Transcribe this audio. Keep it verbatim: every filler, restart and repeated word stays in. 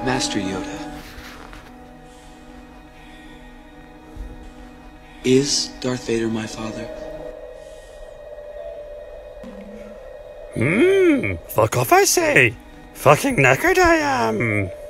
Master Yoda, is Darth Vader my father? Hmm, fuck off I say. Fucking knackered I am.